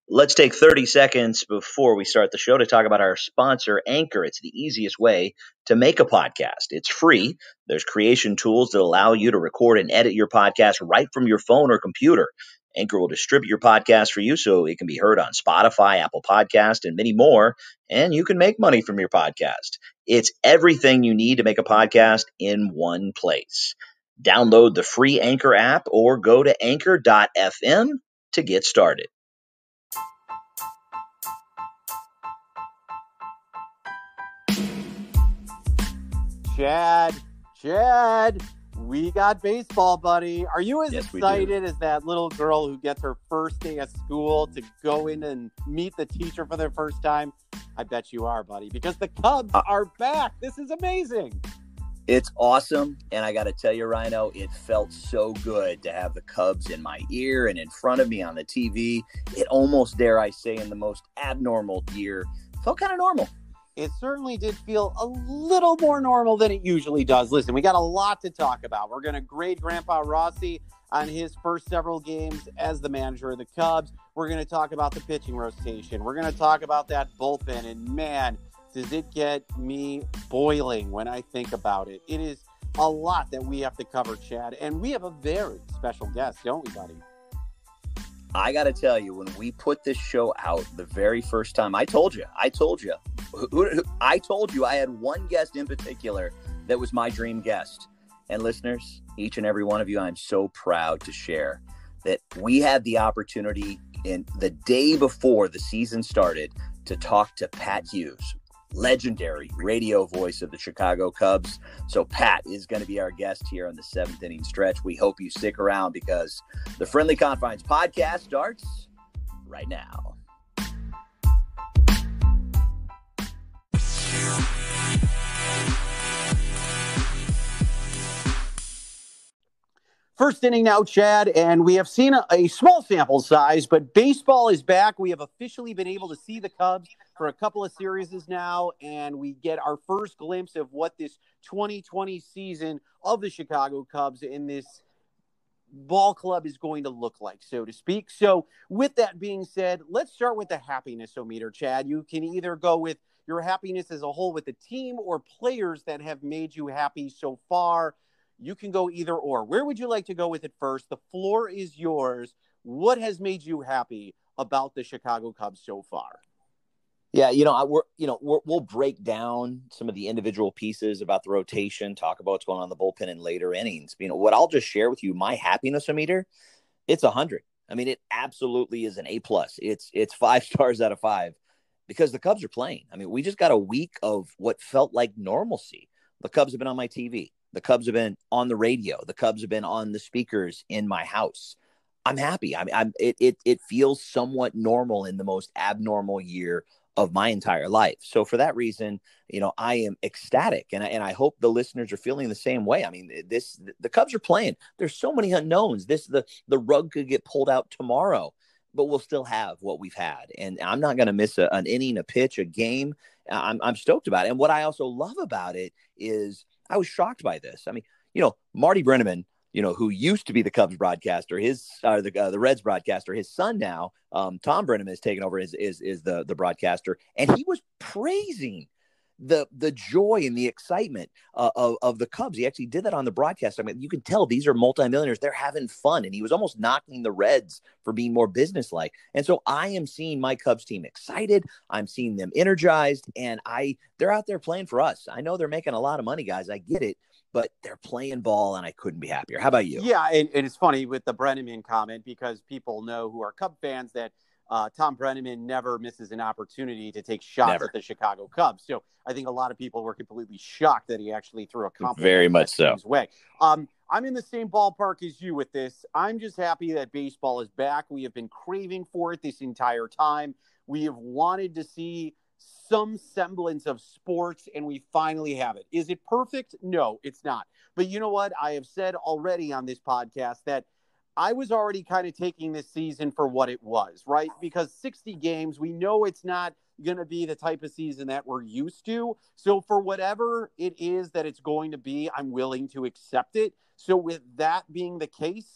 Let's take 30 seconds before we start the show to talk about our sponsor, Anchor. It's the easiest way to make a podcast. It's free. There's creation tools that allow you to record and edit your podcast right from your phone or computer. Anchor will distribute your podcast for you so it can be heard on Spotify, Apple Podcast, and many more, and you can make money from your podcast. It's everything you need to make a podcast in one place. Download the free Anchor app or go to anchor.fm to get started. Chad, we got baseball, buddy. Are you as Yes, we excited as that little girl who gets her first day of school to go in and meet the teacher for the first time? I bet you are, buddy, because the Cubs are back. This is amazing. It's awesome, and I got to tell you, Rhino, it felt so good to have the Cubs in my ear and in front of me on the TV. It almost, dare I say, in the most abnormal year, felt kind of normal. It certainly did feel a little more normal than it usually does. Listen, we got a lot to talk about. We're going to grade Grandpa Rossi on his first several games as the manager of the Cubs. We're going to talk about the pitching rotation. We're going to talk about that bullpen, and man, does it get me boiling when I think about it. It is a lot that we have to cover, Chad, and we have a very special guest, don't we, buddy? I got to tell you, when we put this show out the very first time, I told you, I told you I had one guest in particular that was my dream guest. And listeners, each and every one of you, I'm so proud to share that we had the opportunity in the day before the season started to talk to Pat Hughes, legendary radio voice of the Chicago Cubs. So Pat is going to be our guest here on the seventh inning stretch. We hope you stick around because the Friendly Confines podcast starts right now. First inning now, Chad, and we have seen a small sample size, but baseball is back. We have officially been able to see the Cubs for a couple of series now, and we get our first glimpse of what this 2020 season of the Chicago Cubs in this ball club is going to look like, so to speak. So with that being said, let's start with the happiness-o-meter, Chad. You can either go with your happiness as a whole with the team or players that have made you happy so far. You can go either or. Where would you like to go with it first? The floor is yours. What has made you happy about the Chicago Cubs so far? Yeah, we'll break down some of the individual pieces about the rotation, talk about what's going on in the bullpen in later innings. What I'll just share with you, my happiness meter, it's 100. I mean, it absolutely is an A+. It's 5 stars out of 5 because the Cubs are playing. I mean, we just got a week of what felt like normalcy. The Cubs have been on my TV. The Cubs have been on the radio. The Cubs have been on the speakers in my house. I'm happy. It feels somewhat normal in the most abnormal year of my entire life. So for that reason, I am ecstatic, and I hope the listeners are feeling the same way. I mean, the Cubs are playing. There's so many unknowns. The rug could get pulled out tomorrow, but we'll still have what we've had, and I'm not going to miss an inning, a pitch, a game. I'm stoked about it. And what I also love about it is I was shocked by this. I mean, Marty Brennaman, who used to be the Cubs broadcaster, the Reds broadcaster, his son now, Tom Brennaman is taking over is the broadcaster, and he was praising the joy and the excitement of the Cubs. He actually did that on the broadcast. I mean, you can tell these are multimillionaires. They're having fun, and he was almost knocking the Reds for being more businesslike. And so I am seeing my Cubs team excited. I'm seeing them energized, and they're out there playing for us. I know they're making a lot of money, guys. I get it. But they're playing ball, and I couldn't be happier. How about you? Yeah, and it's funny with the Brennaman comment because people know who are Cub fans that Tom Brennaman never misses an opportunity to take shots at the Chicago Cubs. So I think a lot of people were completely shocked that he actually threw a compliment very much so his way. I'm in the same ballpark as you with this. I'm just happy that baseball is back. We have been craving for it this entire time. We have wanted to see some semblance of sports, and we finally have it. Is it perfect? No, it's not. But you know what? I have said already on this podcast that I was already kind of taking this season for what it was, right? Because 60 games, we know it's not going to be the type of season that we're used to. So for whatever it is that it's going to be, I'm willing to accept it. So with that being the case,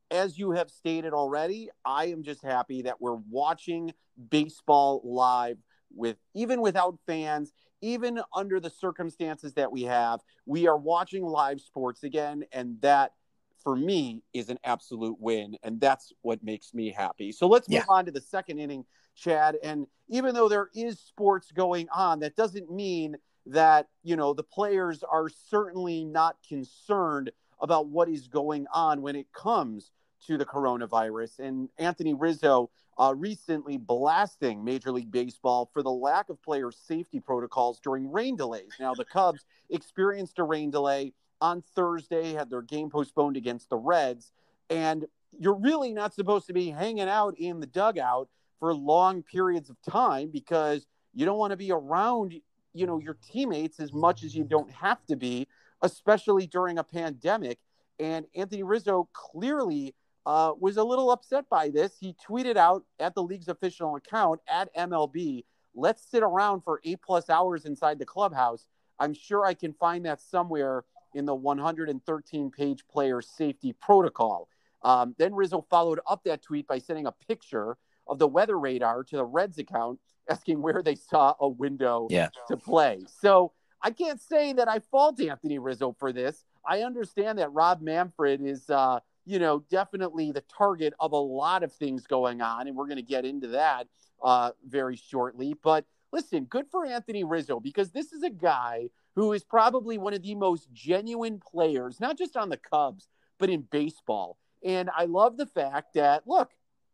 as you have stated already, I am just happy that we're watching baseball live even without fans, even under the circumstances that we have. We are watching live sports again, and that for me is an absolute win, and that's what makes me happy. So let's move on to the second inning, Chad. And even though there is sports going on, that doesn't mean that, the players are certainly not concerned about what is going on when it comes to the coronavirus. And Anthony Rizzo recently blasting Major League Baseball for the lack of player safety protocols during rain delays. Now, the Cubs experienced a rain delay on Thursday, had their game postponed against the Reds, and you're really not supposed to be hanging out in the dugout for long periods of time because you don't want to be around, your teammates as much as you don't have to be, especially during a pandemic. And Anthony Rizzo clearly was a little upset by this. He tweeted out at the league's official account at MLB, "Let's sit around for 8+ hours inside the clubhouse. I'm sure I can find that somewhere in the 113-page player safety protocol." Then Rizzo followed up that tweet by sending a picture of the weather radar to the Reds account, asking where they saw a window to play. So I can't say that I fault Anthony Rizzo for this. I understand that Rob Manfred is, definitely the target of a lot of things going on, and we're going to get into that very shortly. But listen, good for Anthony Rizzo, because this is a guy who is probably one of the most genuine players, not just on the Cubs, but in baseball. And I love the fact that, look,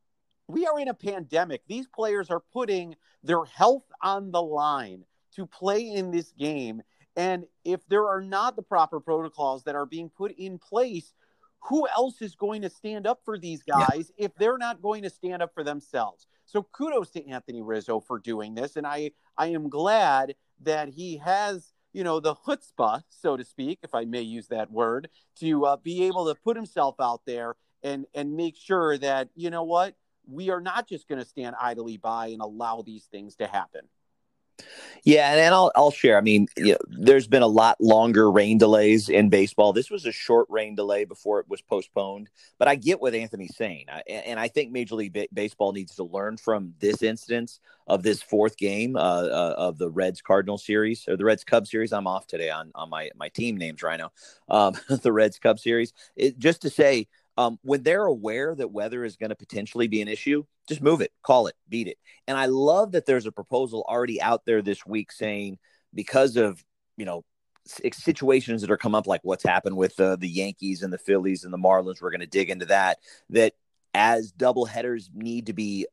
we are in a pandemic. These players are putting their health on the line to play in this game. And if there are not the proper protocols that are being put in place, who else is going to stand up for these guys if they're not going to stand up for themselves? So kudos to Anthony Rizzo for doing this. And I am glad that he has, the chutzpah, so to speak, if I may use that word, to be able to put himself out there and make sure that, we are not just going to stand idly by and allow these things to happen. Yeah, and I'll share. I mean, there's been a lot longer rain delays in baseball. This was a short rain delay before it was postponed, but I get what Anthony's saying, and I think Major League Baseball needs to learn from this instance of this fourth game of the Reds Cardinals series, or the Reds Cubs series. I'm off today on my team names, Rhino. The Reds Cubs series. Just to say, when they're aware that weather is going to potentially be an issue, just move it, call it, beat it. And I love that there's a proposal already out there this week saying, because of, situations that are come up, like what's happened with the Yankees and the Phillies and the Marlins, we're going to dig into that as doubleheaders need to be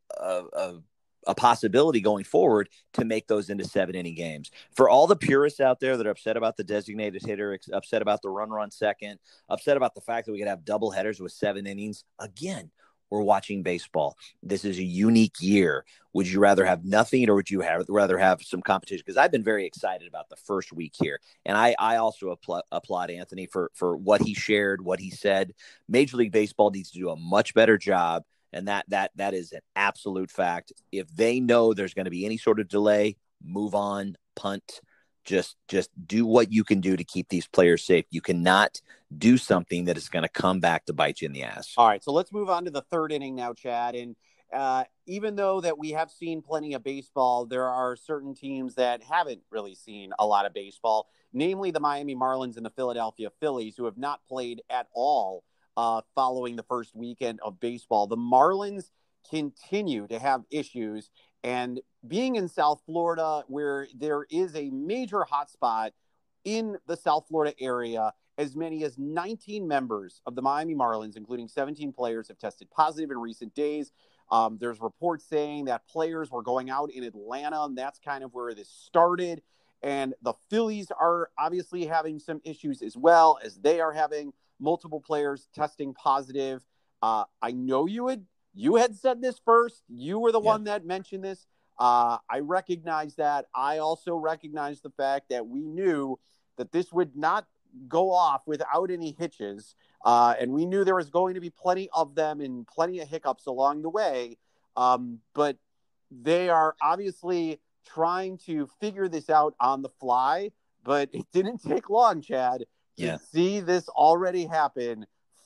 a possibility going forward to make those into 7-inning games. For all the purists out there that are upset about the designated hitter, upset about the runner on second, upset about the fact that we could have doubleheaders with 7 innings, again, we're watching baseball. This is a unique year. Would you rather have nothing, or would you rather have some competition? Because I've been very excited about the first week here. And I also applaud Anthony for what he shared, what he said. Major League Baseball needs to do a much better job. And that is an absolute fact. If they know there's going to be any sort of delay, move on, punt. Just do what you can do to keep these players safe. You cannot do something that is going to come back to bite you in the ass. All right, so let's move on to the third inning now, Chad. And even though that we have seen plenty of baseball, there are certain teams that haven't really seen a lot of baseball, namely the Miami Marlins and the Philadelphia Phillies, who have not played at all following the first weekend of baseball. The Marlins continue to have issues, and being in South Florida, where there is a major hotspot in the South Florida area, as many as 19 members of the Miami Marlins, including 17 players, have tested positive in recent days. There's reports saying that players were going out in Atlanta, and that's kind of where this started. And the Phillies are obviously having some issues as well, as they are having multiple players testing positive. I know you had said this first. You were the one that mentioned this. I recognize that. I also recognize the fact that we knew that this would not go off without any hitches. And we knew there was going to be plenty of them and plenty of hiccups along the way. But they are obviously trying to figure this out on the fly. But it didn't take long, Chad, to see this already happen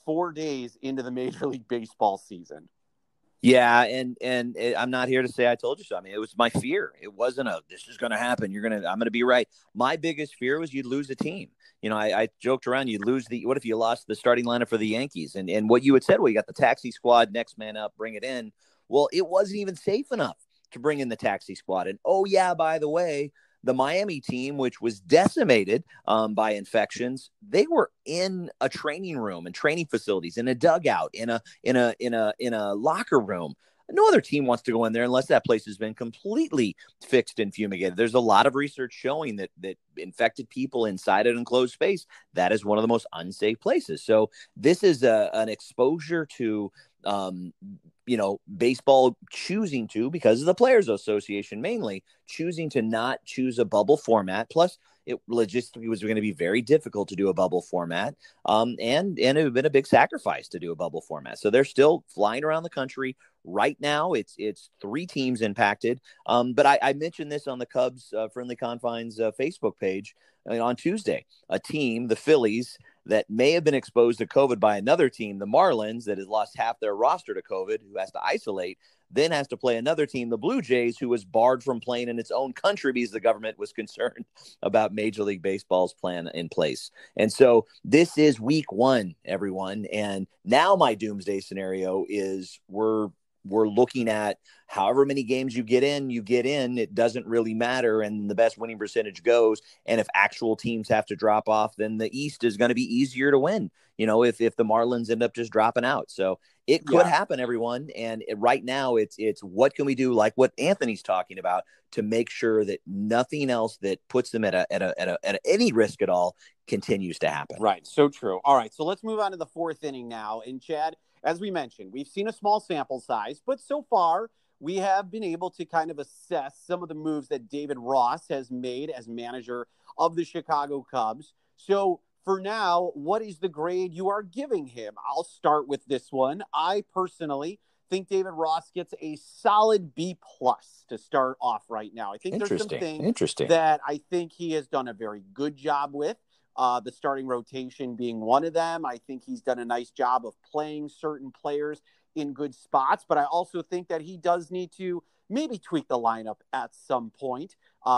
4 days into the Major League Baseball season. Yeah, and I'm not here to say I told you so. I mean, it was my fear. It wasn't this is going to happen. I'm going to be right. My biggest fear was you'd lose a team. I joked around. You'd lose what if you lost the starting lineup for the Yankees? And what you had said, well, you got the taxi squad, next man up, bring it in. Well, it wasn't even safe enough to bring in the taxi squad. And oh yeah, by the way, the Miami team, which was decimated by infections, they were in a training room and training facilities, in a dugout, in a locker room. No other team wants to go in there unless that place has been completely fixed and fumigated. There's a lot of research showing that infected people inside an enclosed space, that is one of the most unsafe places. So this is an exposure to baseball choosing to, because of the Players Association mainly, choosing to not choose a bubble format. Plus, it logistically was going to be very difficult to do a bubble format. And it would have been a big sacrifice to do a bubble format. So they're still flying around the country. Right now, it's 3 teams impacted. But I mentioned this on the Cubs Friendly Confines Facebook page on Tuesday. A team, the Phillies, that may have been exposed to COVID by another team, the Marlins, that has lost half their roster to COVID, who has to isolate, then has to play another team, the Blue Jays, who was barred from playing in its own country because the government was concerned about Major League Baseball's plan in place. And so this is week 1, everyone. And now my doomsday scenario is we're looking at however many games you get in, it doesn't really matter. And the best winning percentage goes. And if actual teams have to drop off, then the East is going to be easier to win, if the Marlins end up just dropping out. So it could happen, everyone. And right now it's what can we do, like what Anthony's talking about, to make sure that nothing else that puts them at any risk at all continues to happen. Right. So true. All right. So let's move on to the 4th inning now. And Chad, as we mentioned, we've seen a small sample size, but so far we have been able to kind of assess some of the moves that David Ross has made as manager of the Chicago Cubs. So for now, what is the grade you are giving him? I'll start with this one. I personally think David Ross gets a solid B+ to start off right now. I think there's some things that I think he has done a very good job with. The starting rotation being one of them. I think he's done a nice job of playing certain players in good spots, but I also think that he does need to maybe tweak the lineup at some point,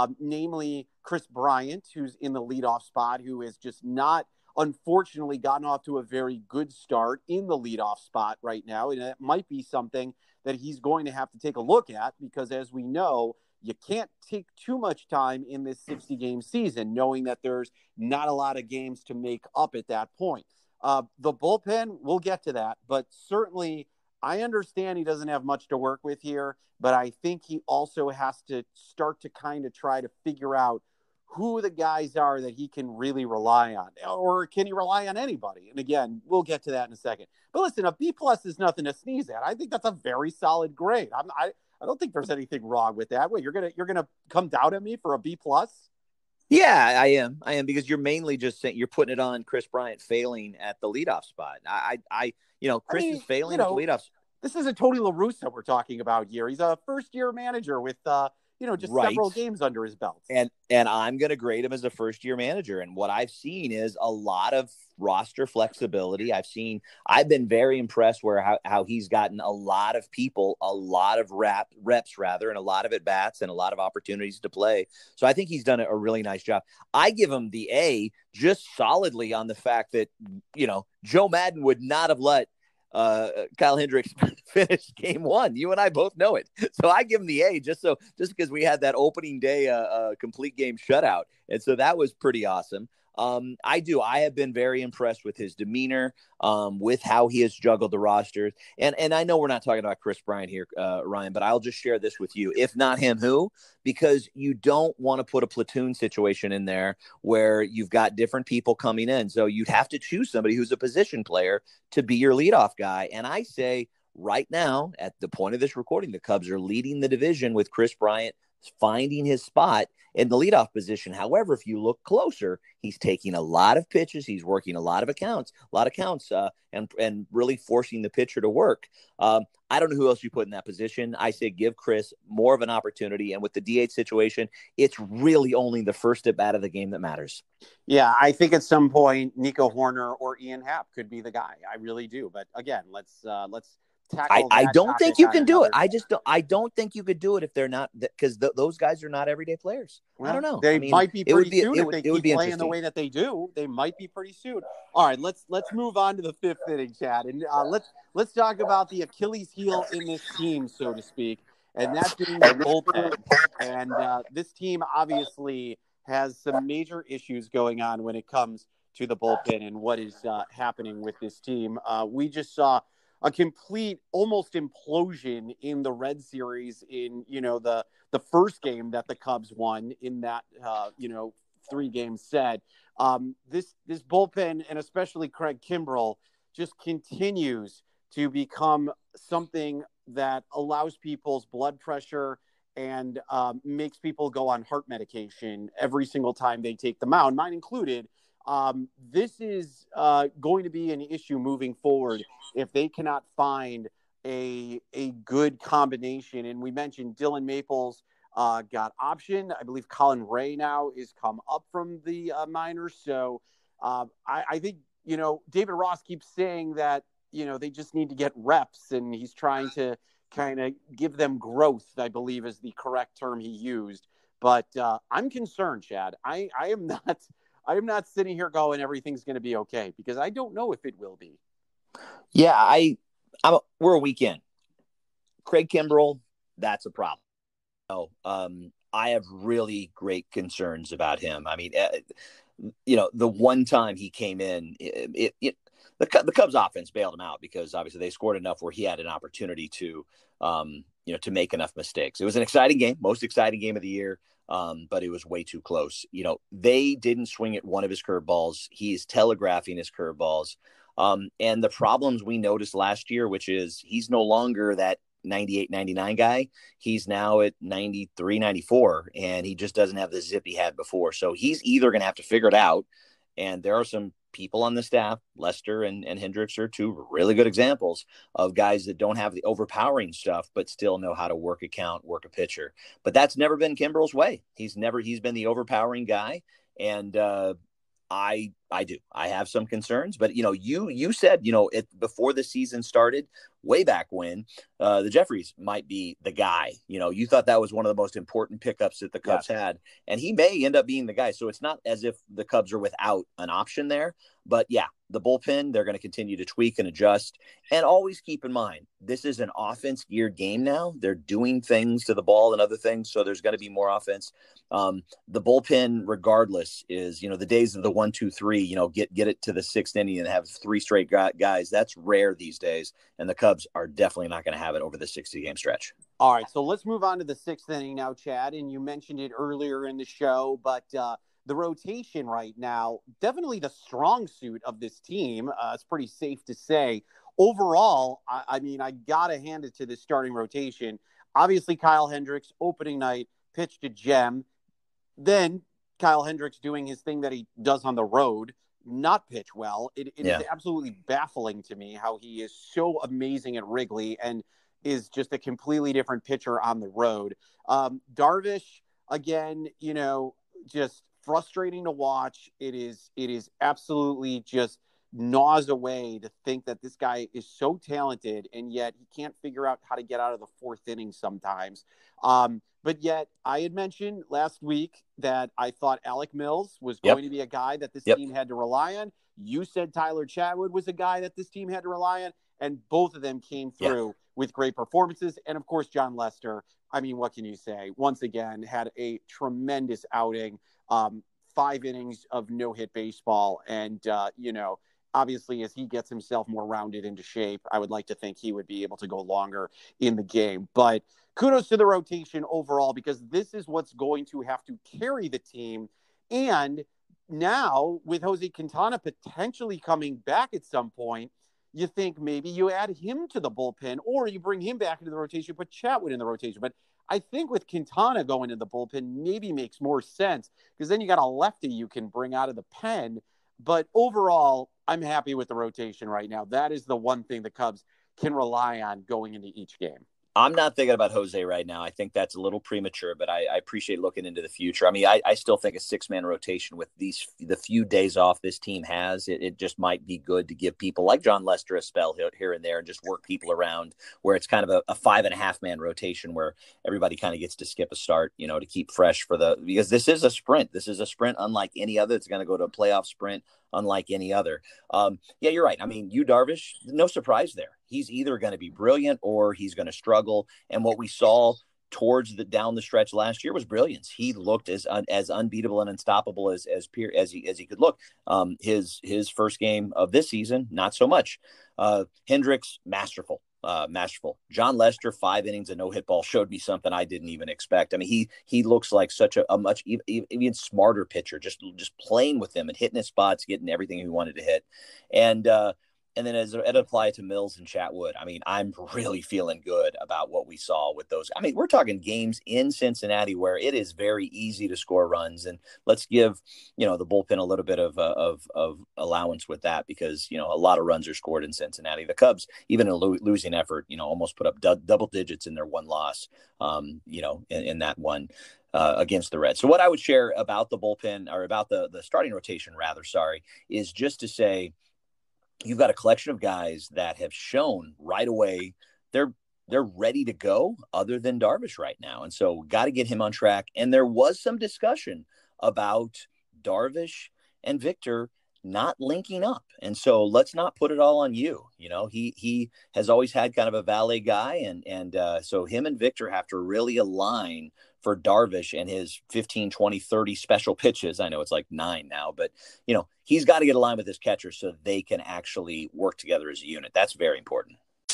namely Chris Bryant, who's in the leadoff spot, who has just not, unfortunately, gotten off to a very good start in the leadoff spot right now. And that might be something that he's going to have to take a look at because, as we know, you can't take too much time in this 60-game season, knowing that there's not a lot of games to make up at that point. The bullpen, we'll get to that, but certainly I understand he doesn't have much to work with here, but I think he also has to start to kind of try to figure out who the guys are that he can really rely on, or can he rely on anybody? And again, we'll get to that in a second. But listen, a B+ is nothing to sneeze at. I think that's a very solid grade. I don't think there's anything wrong with that. Wait, you're gonna come down at me for a B+? Yeah, I am because you're mainly just saying you're putting it on Chris Bryant failing at the leadoff spot. Chris is failing at the leadoff. This isn't Tony La Russa we're talking about here. He's a first-year manager with just several games under his belt. And I'm going to grade him as a first-year manager. And what I've seen is a lot of roster flexibility. I've been very impressed how he's gotten a lot of people, a lot of reps rather, and a lot of at-bats and a lot of opportunities to play. So I think he's done a really nice job. I give him the A just solidly on the fact that, Joe Madden would not have let Kyle Hendricks finished game 1. You and I both know it. So I give him the A just because we had that opening day complete game shutout. And so that was pretty awesome. I have been very impressed with his demeanor, with how he has juggled the rosters. And I know we're not talking about Chris Bryant here, Ryan, but I'll just share this with you. If not him, who? Because you don't want to put a platoon situation in there where you've got different people coming in. So you'd have to choose somebody who's a position player to be your leadoff guy. And I say right now, at the point of this recording, the Cubs are leading the division with Chris Bryant finding his spot in the leadoff position. However, if you look closer, he's taking a lot of pitches. He's working a lot of counts, and really forcing the pitcher to work. I don't know who else you put in that position. I say give Chris more of an opportunity. And with the DH situation, it's really only the first at bat of the game that matters. Yeah, I think at some point Nico Horner or Ian Happ could be the guy. I really do. But again, let's tackle I that don't think topic you on can do it. another day. I don't think you could do it if they're not, because those guys are not everyday players. I don't Well, know. I they mean, might be pretty soon if they it would keep be playing the interesting. way that they do. They might be pretty soon. All right, let's move on to the fifth inning, Chad, and let's talk about the Achilles heel in this team, so to speak, and that being the bullpen. And this team obviously has some major issues going on when it comes to the bullpen and what is happening with this team. We just saw a complete, almost implosion in the Red Series in the first game that the Cubs won in that 3-game set. This bullpen, and especially Craig Kimbrell, just continues to become something that allows people's blood pressure and makes people go on heart medication every single time they take the mound, mine included. This is going to be an issue moving forward if they cannot find a good combination. And we mentioned Dylan Maples got optioned. I believe Colin Ray now is come up from the minors. So I think, David Ross keeps saying that, they just need to get reps, and he's trying to kind of give them growth, I believe is the correct term he used. But I'm concerned, Chad. I am not sitting here going everything's going to be okay, because I don't know if it will be. Yeah, we're a weekend. Craig Kimbrell, that's a problem. I have really great concerns about him. I mean, the one time he came in, the Cubs offense bailed him out because obviously they scored enough where he had an opportunity to make enough mistakes. It was an exciting game, most exciting game of the year. But it was way too close. They didn't swing at one of his curveballs. He is telegraphing his curveballs. And the problems we noticed last year, which is he's no longer that 98, 99 guy. He's now at 93, 94, and he just doesn't have the zip he had before. So he's either going to have to figure it out. And there are some people on the staff, Lester and Hendricks are two really good examples of guys that don't have the overpowering stuff, but still know how to work a count, work a pitcher. But that's never been Kimbrell's way. He's been the overpowering guy. And I have some concerns, but you said, before the season started, way back when, the Jeffries might be the guy. You thought that was one of the most important pickups that the Cubs had, and he may end up being the guy. So it's not as if the Cubs are without an option there, but yeah, the bullpen, they're going to continue to tweak and adjust. And always keep in mind, this is an offense geared game now. They're doing things to the ball and other things. So there's going to be more offense. The bullpen, regardless, is, the days of the 1, 2, 3, get it to the 6th inning and have 3 straight guys. That's rare these days. And the Cubs are definitely not going to have it over the 60-game stretch. All right. So let's move on to the 6th inning now, Chad. And you mentioned it earlier in the show, but the rotation right now, definitely the strong suit of this team. It's pretty safe to say. Overall, I mean, I got to hand it to the starting rotation. Obviously, Kyle Hendricks, opening night, pitched a gem. Then Kyle Hendricks doing his thing that he does on the road, not pitch well. It is absolutely baffling to me how he is so amazing at Wrigley and is just a completely different pitcher on the road. Darvish, again, just frustrating to watch. It is absolutely just gnaws away to think that this guy is so talented, and yet he can't figure out how to get out of the 4th inning sometimes. But yet I had mentioned last week that I thought Alec Mills was going to be a guy that this team had to rely on. You said Tyler Chatwood was a guy that this team had to rely on, and both of them came through with great performances. And of course, John Lester, I mean, what can you say? Once again, had a tremendous outing, 5 innings of no-hit baseball. And, obviously, as he gets himself more rounded into shape, I would like to think he would be able to go longer in the game. But kudos to the rotation overall, because this is what's going to have to carry the team. And now, with Jose Quintana potentially coming back at some point, you think maybe you add him to the bullpen or you bring him back into the rotation, put Chatwood in the rotation. But I think with Quintana going in the bullpen maybe makes more sense because then you got a lefty you can bring out of the pen. But overall, I'm happy with the rotation right now. That is the one thing the Cubs can rely on going into each game. I'm not thinking about Jose right now. I think that's a little premature, but I appreciate looking into the future. I mean, I still think a 6-man rotation with the few days off this team has, it just might be good to give people like John Lester a spell here and there and just work people around where it's kind of a 5.5-man rotation where everybody kind of gets to skip a start, to keep fresh because this is a sprint. This is a sprint unlike any other. It's going to go to a playoff sprint unlike any other. Yeah, you're right. I mean, Darvish, no surprise there. He's either going to be brilliant or he's going to struggle. And what we saw towards down the stretch last year was brilliance. He looked as unbeatable and unstoppable as he could look. His first game of this season, not so much. Hendricks, masterful. John Lester, 5 innings, a no-hit ball showed me something I didn't even expect. I mean, he looks like such a much even smarter pitcher, just playing with him and hitting his spots, getting everything he wanted to hit. And then as it applied to Mills and Chatwood, I mean, I'm really feeling good about what we saw with those. I mean, we're talking games in Cincinnati where it is very easy to score runs, and let's give the bullpen a little bit of allowance with that because a lot of runs are scored in Cincinnati. The Cubs, even in a losing effort, almost put up double digits in their one loss, in that one. Against the Reds. So what I would share about the bullpen or about the starting rotation, rather, is just to say, you've got a collection of guys that have shown right away they're ready to go other than Darvish right now. And so got to get him on track. And there was some discussion about Darvish and Victor not linking up. And so let's not put it all on you. He has always had kind of a valet guy. And so him and Victor have to really align for Darvish and his 15, 20, 30 special pitches. I know it's like 9 now, but he's got to get aligned with his catcher so they can actually work together as a unit. That's very important.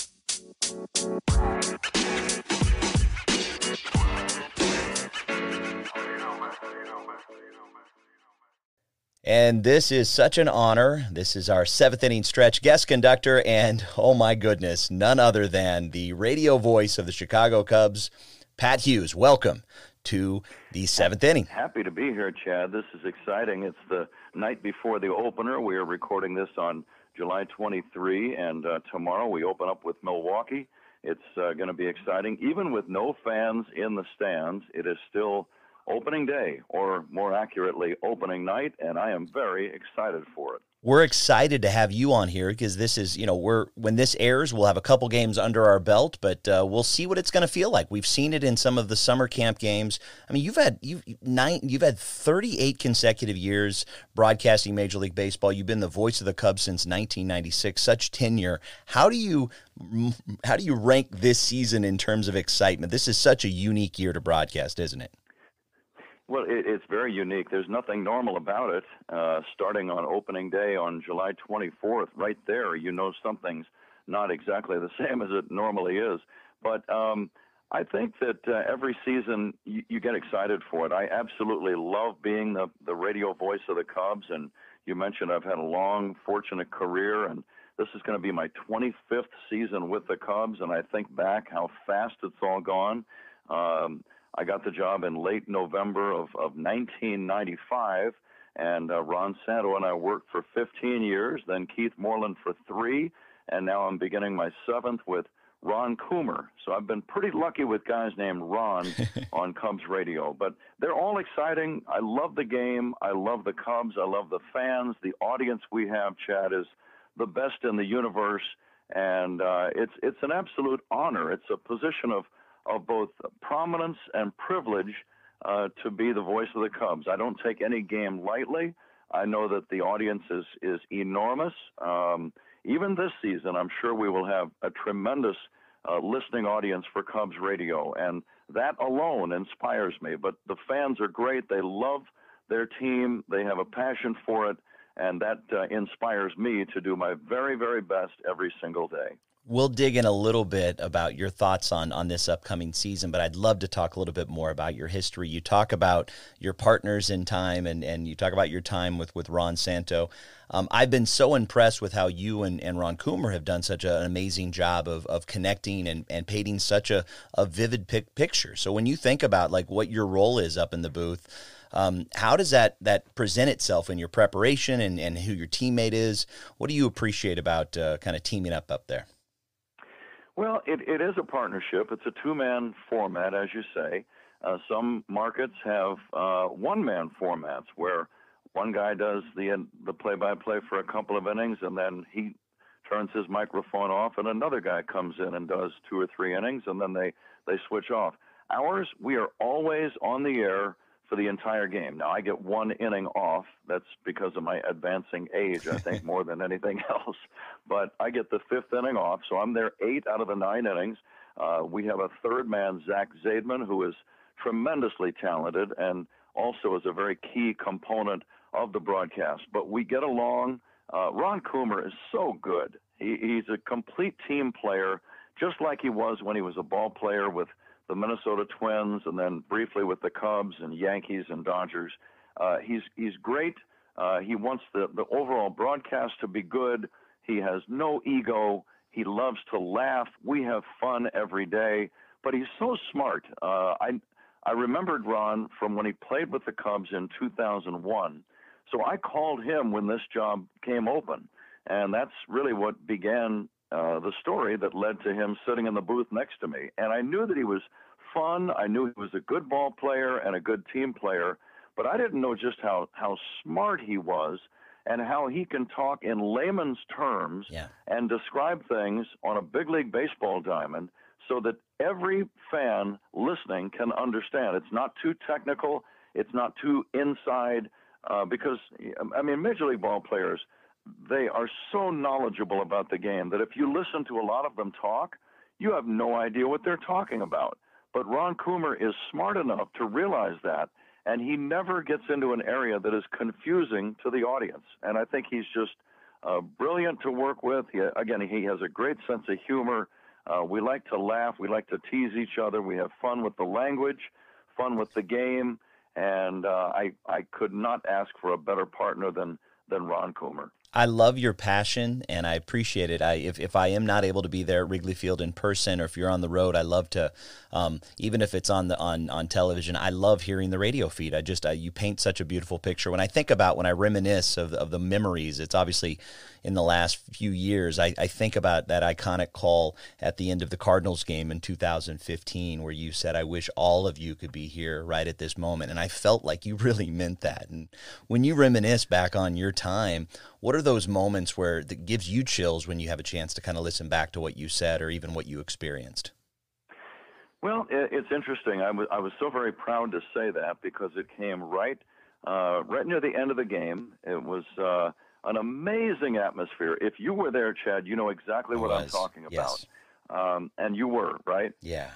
And this is such an honor. This is our 7th inning stretch guest conductor, and oh my goodness, none other than the radio voice of the Chicago Cubs, Pat Hughes. Welcome to the 7th inning. Happy to be here, Chad. This is exciting. It's the night before the opener. We are recording this on July 23, and tomorrow we open up with Milwaukee. It's going to be exciting. Even with no fans in the stands, it is still opening day, or more accurately, opening night, and I am very excited for it. We're excited to have you on here because this is, when this airs, we'll have a couple games under our belt, but we'll see what it's going to feel like. We've seen it in some of the summer camp games. I mean, you've had 38 consecutive years broadcasting Major League Baseball. You've been the voice of the Cubs since 1996. Such tenure. How do you rank this season in terms of excitement? This is such a unique year to broadcast, isn't it? Well, it's very unique. There's nothing normal about it. Starting on opening day on July 24th, right there, something's not exactly the same as it normally is. But I think that every season you get excited for it. I absolutely love being the radio voice of the Cubs. And you mentioned I've had a long, fortunate career, and this is going to be my 25th season with the Cubs. And I think back how fast it's all gone. I got the job in late November of 1995, and Ron Santo and I worked for 15 years, then Keith Moreland for 3, and now I'm beginning my 7th with Ron Coomer. So I've been pretty lucky with guys named Ron on Cubs radio. But they're all exciting. I love the game. I love the Cubs. I love the fans. The audience we have, Chad, is the best in the universe, and it's an absolute honor. It's a position of both prominence and privilege to be the voice of the Cubs. I don't take any game lightly. I know that the audience is enormous. Even this season, I'm sure we will have a tremendous listening audience for Cubs radio, and that alone inspires me. But the fans are great. They love their team. They have a passion for it, and that inspires me to do my very, very best every single day. We'll dig in a little bit about your thoughts on this upcoming season, but I'd love to talk a little bit more about your history. You talk about your partners in time, and you talk about your time with Ron Santo. I've been so impressed with how you and Ron Coomer have done such an amazing job of connecting and painting such a vivid picture. So when you think about like what your role is up in the booth, how does that present itself in your preparation and who your teammate is? What do you appreciate about kind of teaming up there? Well, it is a partnership. It's a two-man format, as you say. Some markets have one-man formats where one guy does the play-by-play for a couple of innings, and then he turns his microphone off, and another guy comes in and does 2 or 3 innings, and then they switch off. Ours, we are always on the air for the entire game. Now, I get 1 inning off. That's because of my advancing age, I think, more than anything else. But I get the 5th inning off, so I'm there 8 out of the 9 innings. We have a third man, Zach Zaidman, who is tremendously talented and also is a very key component of the broadcast. But we get along. Ron Coomer is so good. He's a complete team player, just like he was when he was a ball player with the Minnesota Twins, and then briefly with the Cubs and Yankees and Dodgers. He's great. He wants the overall broadcast to be good. He has no ego. He loves to laugh. We have fun every day, but he's so smart. I remembered Ron from when he played with the Cubs in 2001. So I called him when this job came open, and that's really what began the story that led to him sitting in the booth next to me. And I knew that he was fun. I knew he was a good ball player and a good team player, but I didn't know just how smart he was and how he can talk in layman's terms and describe things on a big league baseball diamond so that every fan listening can understand. It's not too technical. It's not too inside because, I mean, Major League ball players, they are so knowledgeable about the game that if you listen to a lot of them talk, you have no idea what they're talking about. But Ron Coomer is smart enough to realize that, and he never gets into an area that is confusing to the audience. And I think he's just brilliant to work with. He has a great sense of humor. We like to laugh. We like to tease each other. We have fun with the language, fun with the game, and I could not ask for a better partner than Ron Coomer. I love your passion, and I appreciate it. If I am not able to be there at Wrigley Field in person, or if you're on the road, I love to, even if it's on television, I love hearing the radio feed. You paint such a beautiful picture. When I reminisce of the memories, it's obviously in the last few years, I think about that iconic call at the end of the Cardinals game in 2015, where you said, "I wish all of you could be here right at this moment." And I felt like you really meant that. And when you reminisce back on your time, what are those moments where that gives you chills when you have a chance to kind of listen back to what you said or even what you experienced? Well, it's interesting. I was so very proud to say that because it came right near the end of the game. It was an amazing atmosphere. If you were there, Chad, you know exactly what I'm talking about. Yes. And you were, right? Yeah.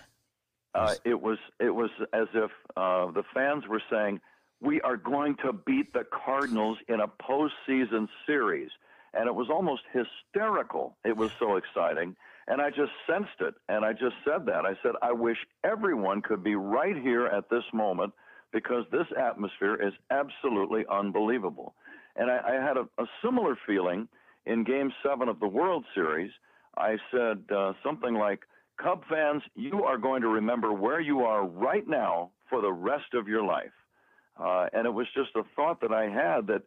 It was as if the fans were saying, "We are going to beat the Cardinals in a postseason series." And it was almost hysterical. It was so exciting. And I just sensed it. And I just said that. I said, I wish everyone could be right here at this moment because this atmosphere is absolutely unbelievable. And I had a similar feeling in Game 7 of the World Series. I said something like, "Cub fans, you are going to remember where you are right now for the rest of your life." And it was just a thought that I had that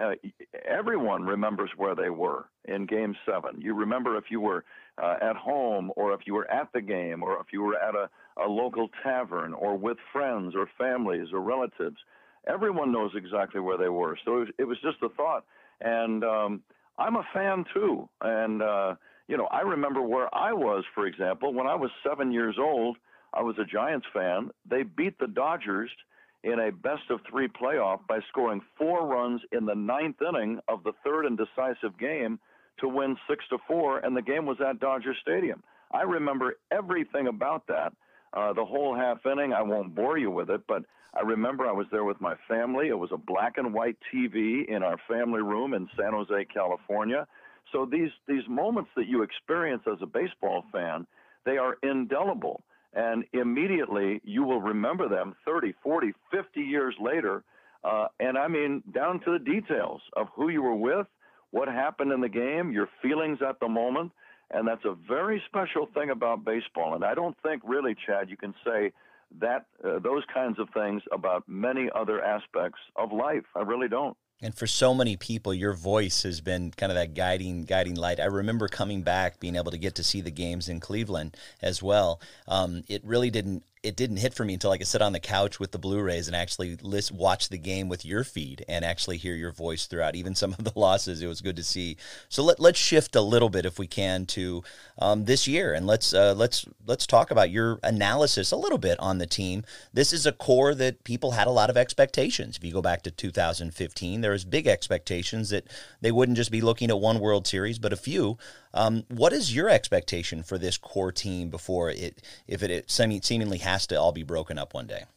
everyone remembers where they were in Game 7. You remember if you were at home or if you were at the game or if you were at a local tavern or with friends or families or relatives. Everyone knows exactly where they were. So it was just a thought. And I'm a fan, too. And, I remember where I was, for example, when I was 7 years old. I was a Giants fan. They beat the Dodgers in a best-of-3 playoff by scoring 4 runs in the 9th inning of the third and decisive game to win 6-4, and the game was at Dodger Stadium. I remember everything about that, the whole half inning. I won't bore you with it, but I remember I was there with my family. It was a black and white TV in our family room in San Jose, California. So these moments that you experience as a baseball fan, they are indelible. And immediately you will remember them 30, 40, 50 years later. And I mean, down to the details of who you were with, what happened in the game, your feelings at the moment. And that's a very special thing about baseball. And I don't think really, Chad, you can say that those kinds of things about many other aspects of life. I really don't. And for so many people, your voice has been kind of that guiding light. I remember coming back, being able to get to see the games in Cleveland as well. It really didn't hit for me until I could sit on the couch with the Blu-rays and actually watch the game with your feed and actually hear your voice throughout. Even some of the losses, it was good to see. So let's shift a little bit, if we can, to this year, and let's talk about your analysis a little bit on the team. This is a core that people had a lot of expectations. If you go back to 2015, there was big expectations that they wouldn't just be looking at one World Series, but a few. What is your expectation for this core team before it seemingly has to all be broken up one day?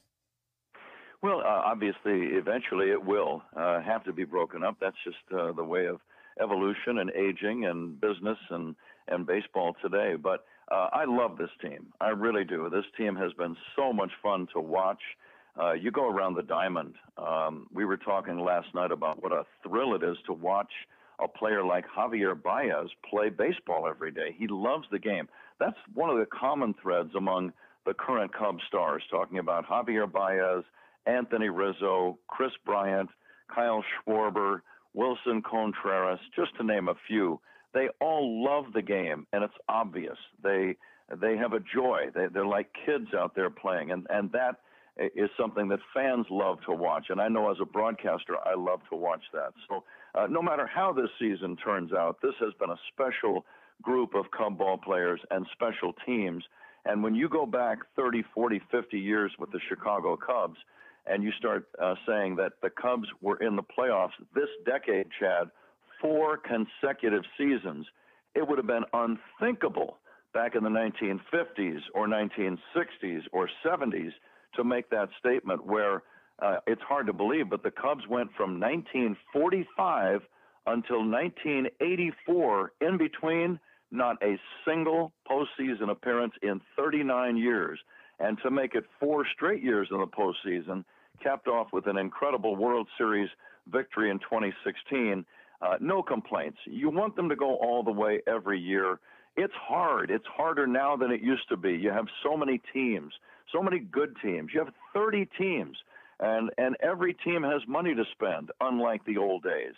Well, obviously, eventually it will have to be broken up. That's just the way of evolution and aging and business and baseball today. But I love this team. I really do. This team has been so much fun to watch. You go around the diamond. We were talking last night about what a thrill it is to watch a player like Javier Baez play baseball every day. He loves the game. That's one of the common threads among the current Cubs stars, talking about Javier Baez, Anthony Rizzo, Chris Bryant, Kyle Schwarber, Wilson Contreras, just to name a few. They all love the game, and it's obvious. They have a joy. They're like kids out there playing, and that is something that fans love to watch. And I know as a broadcaster, I love to watch that. So no matter how this season turns out, this has been a special group of Cub ball players and special teams. And when you go back 30, 40, 50 years with the Chicago Cubs, and you start saying that the Cubs were in the playoffs this decade, Chad, 4 consecutive seasons, it would have been unthinkable back in the 1950s or 1960s or 70s to make that statement, where it's hard to believe, but the Cubs went from 1945 until 1984, in between, not a single postseason appearance in 39 years. And to make it 4 straight years in the postseason, capped off with an incredible World Series victory in 2016, no complaints. You want them to go all the way every year. It's hard. It's harder now than it used to be. You have so many teams, so many good teams. You have 30 teams, and every team has money to spend, unlike the old days.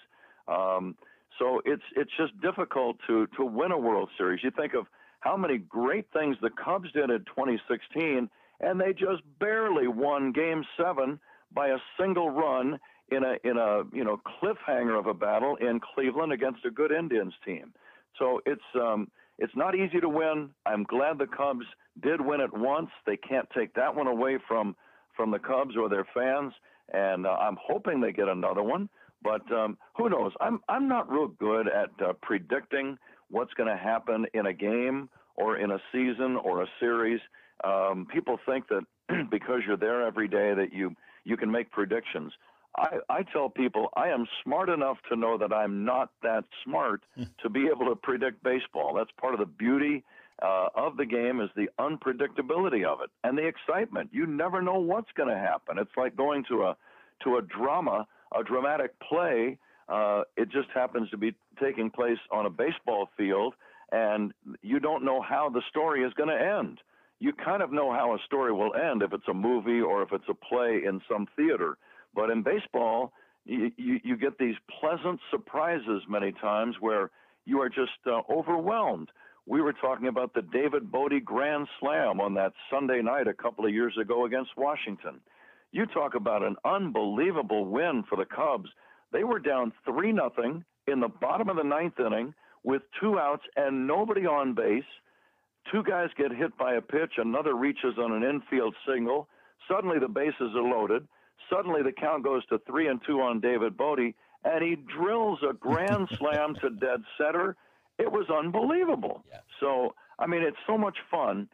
So it's just difficult to win a World Series. You think of how many great things the Cubs did in 2016, and they just barely won Game 7 by a single run in a cliffhanger of a battle in Cleveland against a good Indians team. So it's not easy to win. I'm glad the Cubs did win it once. They can't take that one away from the Cubs or their fans, and I'm hoping they get another one. But who knows? I'm not real good at predicting what's going to happen in a game or in a season or a series. People think that because you're there every day that you can make predictions. I tell people I am smart enough to know that I'm not that smart to be able to predict baseball. That's part of the beauty of the game, is the unpredictability of it and the excitement. You never know what's going to happen. It's like going to a dramatic play. It just happens to be taking place on a baseball field, and you don't know how the story is going to end. You kind of know how a story will end if it's a movie or if it's a play in some theater. But in baseball, you get these pleasant surprises many times where you are just overwhelmed. We were talking about the David Bodie Grand Slam on that Sunday night a couple of years ago against Washington. You talk about an unbelievable win for the Cubs. They were down 3-0 in the bottom of the 9th inning with 2 outs and nobody on base. 2 guys get hit by a pitch. Another reaches on an infield single. Suddenly the bases are loaded. Suddenly the count goes to 3-2 on David Bodie, and he drills a grand slam to dead center. It was unbelievable. Yeah. So, I mean, it's so much fun.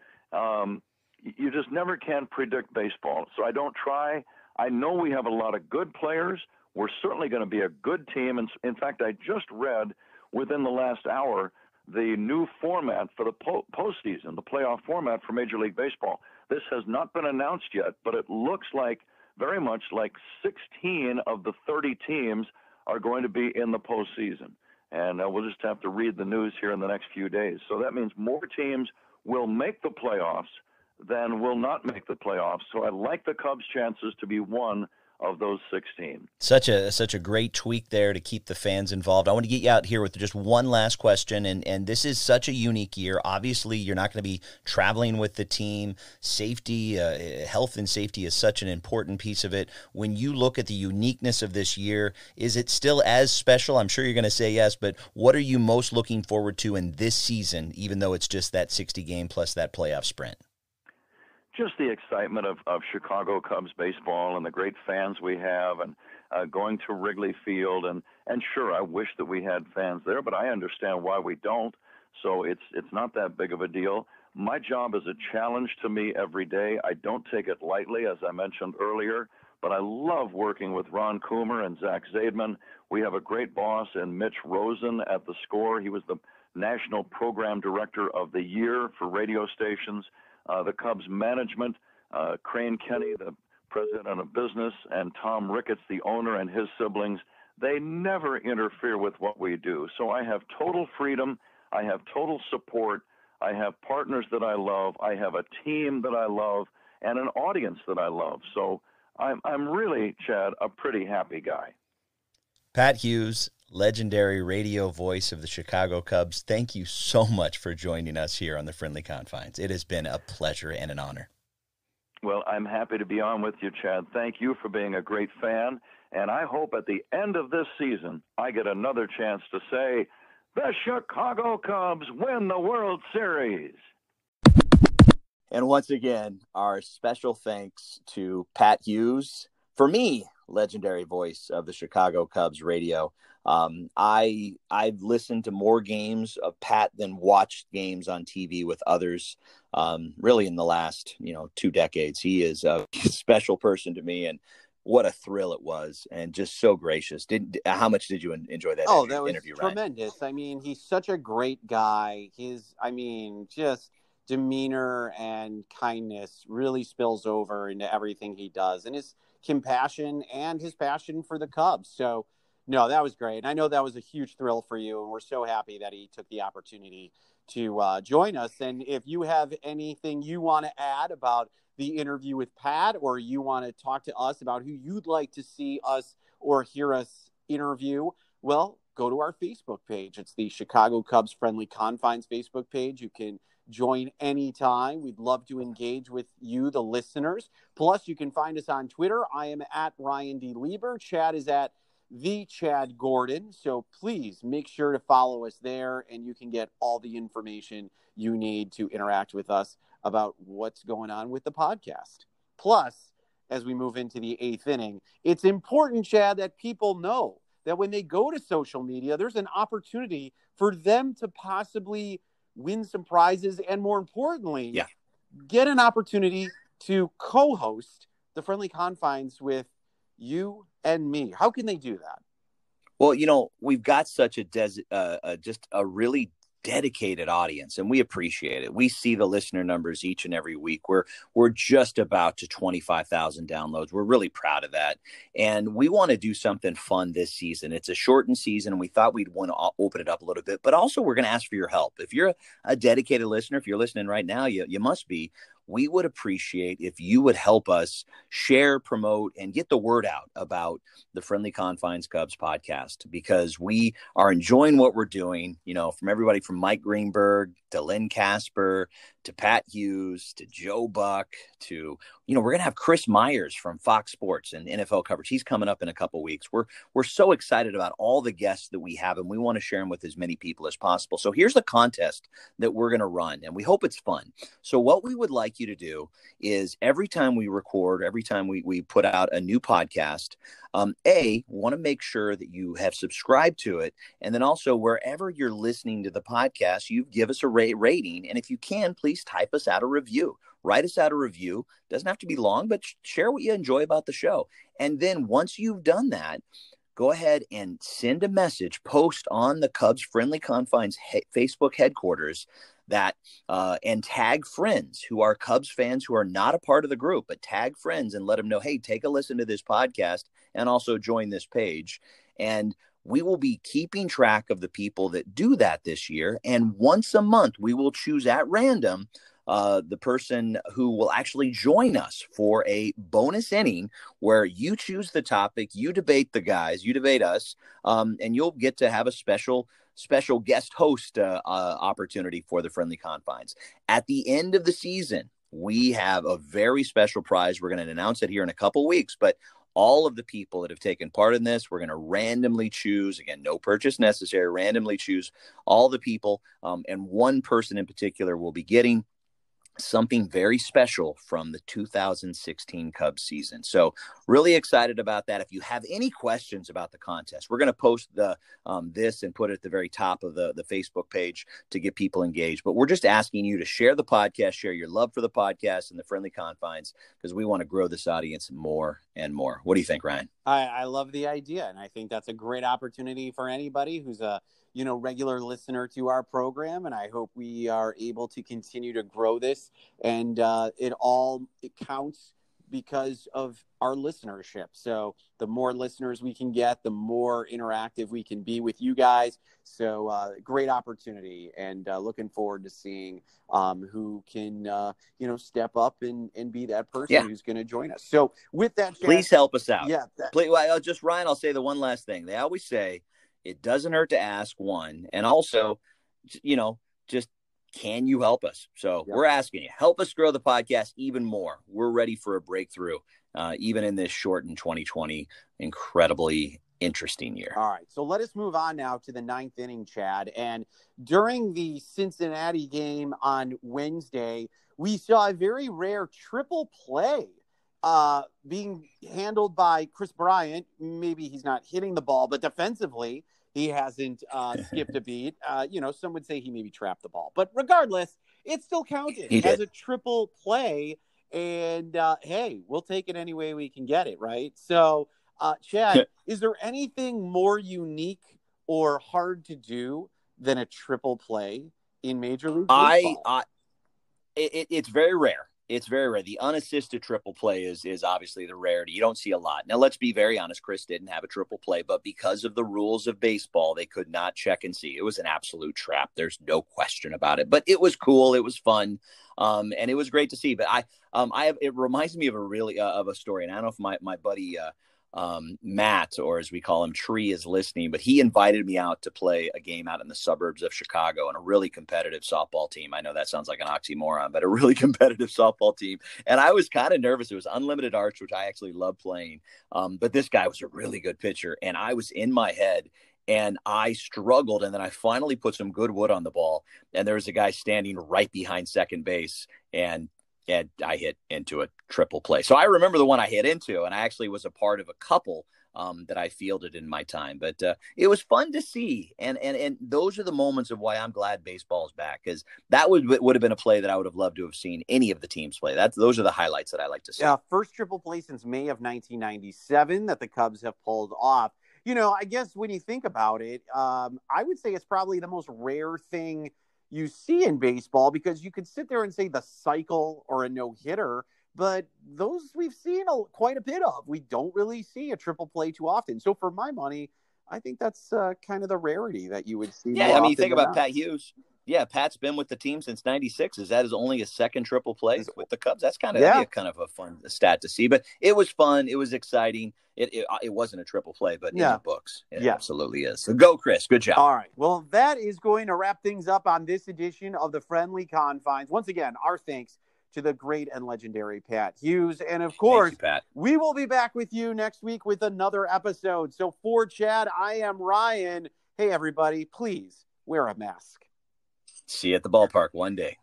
You just never can predict baseball. So I don't try. I know we have a lot of good players. We're certainly going to be a good team. And in fact, I just read within the last hour the new format for the postseason, the playoff format for Major League Baseball. This has not been announced yet, but it looks like very much like 16 of the 30 teams are going to be in the postseason. And we'll just have to read the news here in the next few days. So that means more teams will make the playoffs than will not make the playoffs. So I like the Cubs' chances to be one of those 16. Such a great tweak there to keep the fans involved. I want to get you out here with just one last question, and this is such a unique year. Obviously, you're not going to be traveling with the team. Safety, health and safety is such an important piece of it. When you look at the uniqueness of this year, is it still as special? I'm sure you're going to say yes, but what are you most looking forward to in this season, even though it's just that 60 game plus that playoff sprint? Just the excitement of Chicago Cubs baseball and the great fans we have, and going to Wrigley Field. And sure, I wish that we had fans there, but I understand why we don't. So it's not that big of a deal. My job is a challenge to me every day. I don't take it lightly, as I mentioned earlier, but I love working with Ron Coomer and Zach Zaidman. We have a great boss in Mitch Rosen at the Score. He was the National Program Director of the Year for radio stations. The Cubs management, Crane Kenny, the president of business, and Tom Ricketts, the owner, and his siblings, they never interfere with what we do. So I have total freedom. I have total support. I have partners that I love. I have a team that I love and an audience that I love. So I'm really, Chad, a pretty happy guy. Pat Hughes, legendary radio voice of the Chicago Cubs, thank you so much for joining us here on the Friendly Confines. It has been a pleasure and an honor. Well, I'm happy to be on with you, Chad. Thank you for being a great fan, and I hope at the end of this season I get another chance to say, the Chicago Cubs win the World Series. And once again, our special thanks to Pat Hughes, for me, legendary voice of the Chicago Cubs radio. I've listened to more games of Pat than watched games on TV with others, really in the last, 2 decades. He is a special person to me, and what a thrill it was, and just so gracious. How much did you enjoy that interview, Ryan? Tremendous. I mean, he's such a great guy. Just demeanor and kindness really spills over into everything he does, and his compassion and his passion for the Cubs. So, no, that was great. And I know that was a huge thrill for you, and we're so happy that he took the opportunity to join us. And if you have anything you want to add about the interview with Pat, or you want to talk to us about who you'd like to see us or hear us interview, well, go to our Facebook page. It's the Chicago Cubs Friendly Confines Facebook page. You can join anytime. We'd love to engage with you, the listeners. Plus, you can find us on Twitter. I am at Ryan D. Lieber. Chad is at the Chad Gordon. So please make sure to follow us there, and you can get all the information you need to interact with us about what's going on with the podcast. Plus, as we move into the 8th inning, it's important, Chad, that people know that when they go to social media, there's an opportunity for them to possibly win some prizes, and more importantly, get an opportunity to co-host the Friendly Confines with you and me. How can they do that? Well, we've got such just a really dedicated audience, and we appreciate it. We see the listener numbers each and every week. We're just about to 25,000 downloads. We're really proud of that, and we want to do something fun this season. It's a shortened season, and we thought we'd want to open it up a little bit, but also we're going to ask for your help. If you're a dedicated listener, if you're listening right now, you must be. We would appreciate if you would help us share, promote, and get the word out about the Friendly Confines Cubs podcast, because we are enjoying what we're doing, from everybody from Mike Greenberg to Lynn Casper to Pat Hughes to Joe Buck to, we're going to have Chris Myers from Fox Sports and NFL coverage. He's coming up in a couple of weeks. We're so excited about all the guests that we have, and we want to share them with as many people as possible. So here's the contest that we're going to run, and we hope it's fun. So what we would like you to do is every time we record, every time we put out a new podcast, want to make sure that you have subscribed to it. And then also, wherever you're listening to the podcast, you give us a rating. And if you can, please type us out a review. Write us out a review. Doesn't have to be long, but share what you enjoy about the show. And then once you've done that, go ahead and send a message, post on the Cubs Friendly Confines Facebook headquarters that and tag friends who are Cubs fans who are not a part of the group, but tag friends and let them know, hey, take a listen to this podcast and also join this page. And we will be keeping track of the people that do that this year. And once a month, we will choose at random the person who will actually join us for a bonus inning where you choose the topic, you debate the guys, you debate us, and you'll get to have a special guest host opportunity for the Friendly Confines. At the end of the season, we have a very special prize. We're going to announce it here in a couple weeks, but all of the people that have taken part in this, we're going to randomly choose, again, no purchase necessary, randomly choose all the people, and one person in particular will be getting something very special from the 2016 Cubs season. So really excited about that. If you have any questions about the contest, we're going to post this and put it at the very top of the Facebook page to get people engaged. But we're just asking you to share the podcast, share your love for the podcast and the Friendly Confines, because we want to grow this audience more and more. What do you think, Ryan? I love the idea, and I think that's a great opportunity for anybody who's a regular listener to our program, and I hope we are able to continue to grow this, and it counts because of our listenership. So the more listeners we can get, the more interactive we can be with you guys. So great opportunity, and looking forward to seeing who can step up and be that person who's going to join us. So with that, Chad, please help us out. Yeah. Ryan, I'll say the one last thing. They always say it doesn't hurt to ask, one, and also, just can you help us? So we're asking you, help us grow the podcast even more. We're ready for a breakthrough, even in this shortened 2020, incredibly interesting year. All right. So let us move on now to the ninth inning, Chad. And during the Cincinnati game on Wednesday, we saw a very rare triple play being handled by Chris Bryant. Maybe he's not hitting the ball, but defensively, he hasn't skipped a beat. Some would say he maybe trapped the ball. But regardless, it still counted as a triple play. And, hey, we'll take it any way we can get it, right? So, Chad, is there anything more unique or hard to do than a triple play in Major League Baseball? It's very rare. It's very rare. The unassisted triple play is obviously the rarity. You don't see a lot. Now, let's be very honest. Chris didn't have a triple play, but because of the rules of baseball, they could not check and see. It was an absolute trap. There's no question about it. But it was cool. It was fun, and it was great to see. But it reminds me of a story. And I don't know if my buddy Matt, or as we call him, Tree, is listening, but he invited me out to play a game out in the suburbs of Chicago and a really competitive softball team. I know that sounds like an oxymoron, but a really competitive softball team. And I was kind of nervous. It was unlimited arch, which I actually love playing. But this guy was a really good pitcher, and I was in my head and I struggled. And then I finally put some good wood on the ball, and there was a guy standing right behind second base, and I hit into a triple play. So I remember the one I hit into, and I actually was a part of a couple that I fielded in my time. But it was fun to see. And those are the moments of why I'm glad baseball is back, because that would have been a play that I would have loved to have seen any of the teams play. Those are the highlights that I like to see. Yeah, first triple play since May of 1997 that the Cubs have pulled off. I guess when you think about it, I would say it's probably the most rare thing you see in baseball, because you could sit there and say the cycle or a no-hitter, but those we've seen quite a bit of. We don't really see a triple play too often. So for my money, I think that's kind of the rarity that you would see. Yeah, you think about Pat Hughes. Yeah, Pat's been with the team since '96. That is only his second triple play with the Cubs. That's kind of a fun stat to see. But it was fun. It was exciting. It wasn't a triple play, but in the books, it absolutely is. So go, Chris. Good job. All right. Well, that is going to wrap things up on this edition of the Friendly Confines. Once again, our thanks to the great and legendary Pat Hughes. And of course, thank you, Pat. We will be back with you next week with another episode. So for Chad, I am Ryan. Hey, everybody, please wear a mask. See you at the ballpark one day.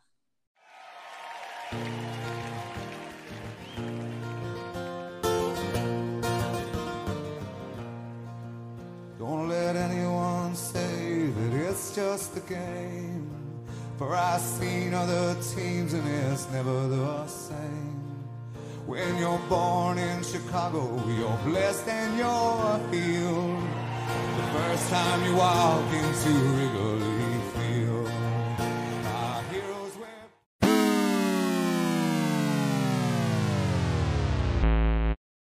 Don't let anyone say that it's just a game, for I've seen other teams and it's never the same. When you're born in Chicago, you're blessed and you're healed. time you walk into Wrigley